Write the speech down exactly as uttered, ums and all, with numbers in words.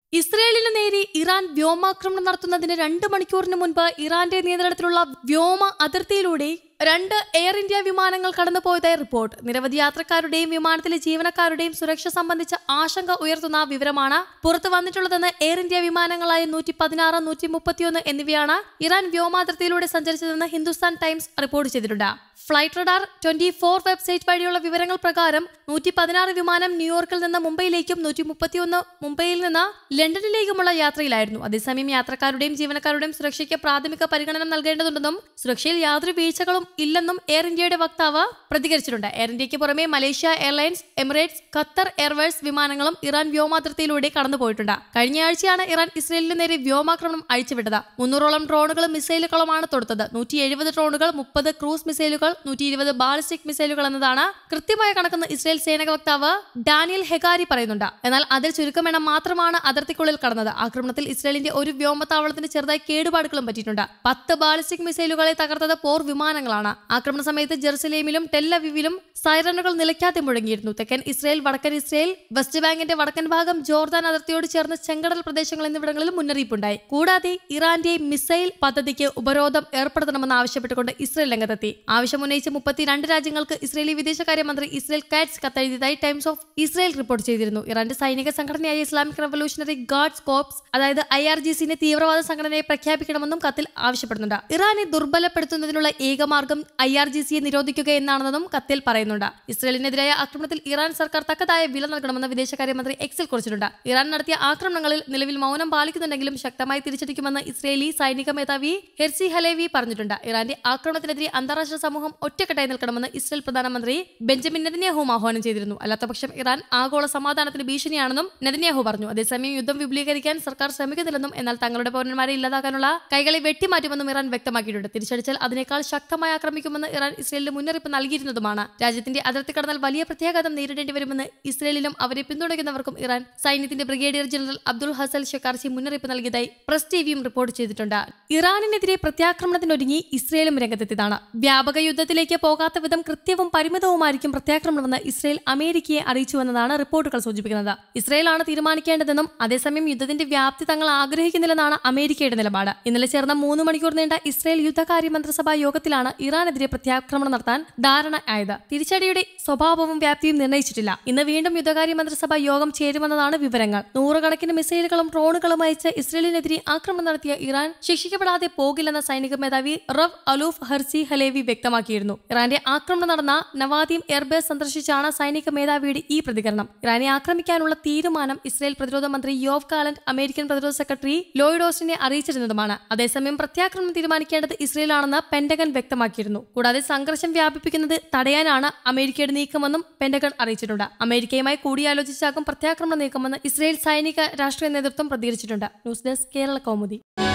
ഇസ്രയേലിന് നേരെ ഇറാൻ വ്യോമാക്രമണം നടത്തുന്നതിന് രണ്ട് മണിക്കൂറിന് മുൻപ് ഇറാന്റെ നിയന്ത്രണത്തിലുള്ള വ്യോമ അതിർത്തിയിലൂടെ രണ്ട് എയർ ഇന്ത്യ വിമാനങ്ങൾ കടന്നുപോയതായി റിപ്പോർട്ട്. നിരവധി യാത്രക്കാരുടെയും വിമാനത്തിലെ ജീവനക്കാരുടെയും സുരക്ഷ സംബന്ധിച്ച ആശങ്ക ഉയർത്തുന്ന വിവരമാണ് പുറത്തു വന്നിട്ടുള്ളതെന്ന് എയർ ഇന്ത്യ വിമാനങ്ങളായ നൂറ്റി പതിനാറ് നൂറ്റി മുപ്പത്തിയൊന്ന് എന്നിവയാണ് ഇറാൻ വ്യോമാതിർത്തിയിലൂടെ സഞ്ചരിച്ചതെന്ന് ഹിന്ദുസ്ഥാൻ ടൈംസ് റിപ്പോർട്ട് ചെയ്തിട്ടുണ്ട്. Flight radar twenty four website വഴിയുള്ള വിവരങ്ങൾ പ്രകാരം നൂറ്റി പതിനാറ് വിമാനം ന്യൂയോർക്കിൽ നിന്ന് മുംബൈയിലേക്കും നൂറ്റി മുപ്പത്തിയൊന്ന് മുംബൈയിൽ നിന്ന് ലണ്ടനിലേക്കുമുള്ള യാത്രയിലായിരുന്നു. അതേസമയം യാത്രക്കാരുടെയും ജീവനക്കാരുടെയും സുരക്ഷയ്ക്ക് പ്രാഥമിക പരിഗണന നൽകേണ്ടതുണ്ടെന്നും സുരക്ഷയിൽ യാതൊരു വീഴ്ചകളും ഇല്ലെന്നും എയർ ഇന്ത്യയുടെ വക്താവ് പ്രതികരിച്ചിട്ടുണ്ട്. എയർ ഇന്ത്യക്ക് പുറമെ Malaysia airlines, Emirates, Qatar airways വിമാനങ്ങളും ഇറാൻ വ്യോമാതിർത്തിയിലൂടെ കടന്നുപോയിട്ടുണ്ട്. കഴിഞ്ഞയാഴ്ചയാണ് ഇറാൻ ഇസ്രയേലിന് നേരെ വ്യോമാക്രമണം അഴിച്ചുവിട്ടത്. മുന്നൂറോളം ഡ്രോണുകളും മിസൈലുകളുമാണ് തൊടുത്തത്. നൂറ്റി എഴുപത് ഡ്രോണുകൾ, മുപ്പത് ക്രൂസ് മിസൈലുകൾ, നൂറ്റി ഇരുപത് ബാലിസ്റ്റിക് മിസൈലുകൾ എന്നതാണ് കൃത്യമായ കണക്കെന്ന് ഇസ്രയേൽ സേനാ വക്താവ് ഡാനിയൽ ഹെഗാരി പറയുന്നുണ്ട്. എന്നാൽ അതിൽ ചുരുക്കമെണ്ണം മാത്രമാണ് അതിർത്തിക്കുള്ളിൽ കടന്നത്. ആക്രമണത്തിൽ ഇസ്രയേലിന്റെ ഒരു വ്യോമത്താവളത്തിന് ചെറുതായി കേടുപാടുകളും പറ്റിയിട്ടുണ്ട്. പത്ത് ബാലിസ്റ്റിക് മിസൈലുകളെ തകർത്തത് പോർ വിമാനങ്ങളാണ്. ആക്രമണ സമയത്ത് ജെറുസലേമിലും ടെല്ലവിവിലും സൈറനുകൾ നിലയ്ക്കാതെ മുഴങ്ങിയിരുന്നു. തെക്കൻ ഇസ്രയേൽ, വടക്കൻ ഇസ്രയേൽ, വെസ്റ്റ് ബാങ്കിന്റെ വടക്കൻ ഭാഗം, ജോർദാൻ അതിർത്തിയോട് ചേർന്ന് ചെങ്കടൽ പ്രദേശങ്ങൾ എന്നിവിടങ്ങളിലും മുന്നറിയിപ്പുണ്ടായി. കൂടാതെ ഇറാന്റെ മിസൈൽ പദ്ധതിക്ക് ഉപരോധം ഏർപ്പെടുത്തണമെന്ന് ആവശ്യപ്പെട്ടുകൊണ്ട് ഇസ്രയേൽ രംഗത്തെത്തി. ആവശ്യമുന്നയിച്ച് മുപ്പത്തിരണ്ട് രാജ്യങ്ങൾക്ക് ഇസ്രയേലി വിദേശകാര്യമന്ത്രി ഇസ്രയേൽ കാറ്റ്സ് കത്തെഴുതിയതായി ടൈംസ് ഓഫ് ഇസ്രയേൽ റിപ്പോർട്ട് ചെയ്തിരുന്നു. ഇറാന്റെ സൈനിക സംഘടനയായ ഇസ്ലാമിക് റവല്യൂഷണറി ഗാർഡ്സ് കോർപ്സ്, അതായത് ഐ ആർ ജി സിനെ തീവ്രവാദ സംഘടനയെ പ്രഖ്യാപിക്കണമെന്നും കത്തിൽ ആവശ്യപ്പെടുന്നുണ്ട്. ഇറാനെ ദുർബലപ്പെടുത്തുന്നതിനുള്ള ഏക മാർഗം ഐ ആർ ജി സിയെ നിരോധിക്കുക എന്നാണെന്നും കത്തിൽ പറയുന്നുണ്ട്. ഇസ്രയേലിനെതിരായ ആക്രമണത്തിൽ ഇറാൻ സർക്കാർ തക്കതായ വില നൽകണമെന്ന് വിദേശകാര്യമന്ത്രി എക്സിൽ കുറിച്ചിട്ടുണ്ട്. ഇറാൻ നടത്തിയ ആക്രമണങ്ങളിൽ നിലവിൽ മൗനം പാലിക്കുന്നുണ്ടെങ്കിലും ശക്തമായി തിരിച്ചടിക്കുമെന്ന് ഇസ്രയേലി സൈനിക മേധാവി ഹെർസി ഹലേവി പറഞ്ഞിട്ടുണ്ട്. ഇറാന്റെ ആക്രമണത്തിനെതിരെ അന്താരാഷ്ട്ര സമൂഹം ഒറ്റക്കെട്ടായി നിൽക്കണമെന്ന് ഇസ്രയേൽ പ്രധാനമന്ത്രി ബെഞ്ചമിൻ നെതന്യാഹുവും ആഹ്വാനം ചെയ്തിരുന്നു. അല്ലാത്തപക്ഷം ഇറാൻ ആഗോള സമാധാനത്തിന് ഭീഷണിയാണെന്നും നെതന്യാഹു പറഞ്ഞു. അതേസമയം യുദ്ധം വിപുലീകരിക്കാൻ സർക്കാർ ശ്രമിക്കുന്നില്ലെന്നും എന്നാൽ തങ്ങളുടെ പൗരന്മാരെ ഇല്ലാതാക്കാനുള്ള കൈകളെ വെട്ടിമാറ്റുമെന്നും ഇറാൻ വ്യക്തമാക്കിയിട്ടുണ്ട്. തിരിച്ചടിച്ചാൽ അതിനേക്കാൾ ശക്തമായി ആക്രമിക്കുമെന്ന് ഇറാൻ ഇസ്രയേലിന് മുന്നറിയിപ്പ് നൽകിയിരുന്നതുമാണ്. രാജ്യത്തിന്റെ അതിർത്തി കടന്നാൽ വലിയ പ്രത്യാഘാതം നേരിടേണ്ടി വരുമെന്ന് ഇസ്രയേലിലും അവരെ പിന്തുണയ്ക്കുന്നവർക്കും ഇറാൻ സൈന്യത്തിന്റെ brigadier general Abdul Hasal Shekarchi മുന്നറിയിപ്പ് നൽകിയതായി പ്രസ് ടിവിയും റിപ്പോർട്ട് ചെയ്തിട്ടുണ്ട്. ഇറാനിനെതിരെ പ്രത്യാക്രമണത്തിനൊരുങ്ങി ഇസ്രയേലും രംഗത്തെത്തിയതാണ്. വ്യാപക യുദ്ധത്തിലേക്ക് പോകാത്ത വിധം കൃത്യവും പരിമിതവുമായിരിക്കും പ്രത്യാക്രമണമെന്ന് ഇസ്രയേൽ അമേരിക്കയെ അറിയിച്ചുവെന്നതാണ് റിപ്പോർട്ടുകൾ സൂചിപ്പിക്കുന്നത്. ഇസ്രയേലാണ് തീരുമാനിക്കേണ്ടതെന്നും അതേസമയം യുദ്ധത്തിന്റെ വ്യാപ്തി തങ്ങൾ ആഗ്രഹിക്കുന്നില്ലെന്നാണ് അമേരിക്കയുടെ നിലപാട്. ഇന്നലെ ചേർന്ന മൂന്ന് മണിക്കൂർ നീണ്ട ഇസ്രയേൽ യുദ്ധകാര്യ മന്ത്രിസഭാ യോഗത്തിലാണ് ഇറാനെതിരെ പ്രത്യാക്രമണം നടത്താൻ ധാരണ ആയത്. തിരിച്ചടിയുടെ സ്വഭാവവും വ്യാപ്തിയും നിർണ്ണയിച്ചിട്ടില്ല. ഇന്ന് വീണ്ടും യുദ്ധകാര്യ മന്ത്രിസഭാ യോഗം ചേരുമെന്നതാണ് വിവരങ്ങൾ. നൂറുകണക്കിന് മിസൈലുകളും ഡ്രോണുകളും അയച്ച് ഇസ്രയേലിനെതിരെ ആക്രമണം നടത്തിയ ഇറാൻ ശിക്ഷിക്കപ്പെടാതെ പോകില്ലെന്ന സൈനിക മേധാവി റവ് അലൂഫ് ഹെർസി ഹലേവി വ്യക്തമാക്കിയിരുന്നു. ഇറാന്റെ ആക്രമണം നടന്ന നവാദീം എയർബേസ് സന്ദർശിച്ചാണ് സൈനിക മേധാവിയുടെ ഈ പ്രതികരണം. ഇറാനെ ആക്രമിക്കാനുള്ള തീരുമാനം ഇസ്രയേൽ പ്രതിരോധ മന്ത്രി യോവ് ഗാലന്റ് അമേരിക്കൻ പ്രതിരോധ സെക്രട്ടറി ലോയിഡ് ഓസ്റ്റിനെ അറിയിച്ചിരുന്നതുമാണ്. അതേസമയം പ്രത്യാക്രമണം തീരുമാനിക്കേണ്ടത് ഇസ്രയേലാണെന്ന് പെന്റഗൺ വ്യക്തമാക്കിയിരുന്നു. കൂടാതെ സംഘർഷം വ്യാപിപ്പിക്കുന്നത് തടയാനാണ് അമേരിക്കയുടെ നീക്കമെന്നും പെന്റഗൺ അറിയിച്ചിട്ടുണ്ട്. അമേരിക്കയുമായി കൂടിയാലോചിച്ചാകും പ്രത്യാക്രമണം നീക്കമെന്ന് ഇസ്രയേൽ സൈനിക രാഷ്ട്രീയ നേതൃത്വം പ്രതികരിച്ചിട്ടുണ്ട്. News desk Kerala Kaumudi.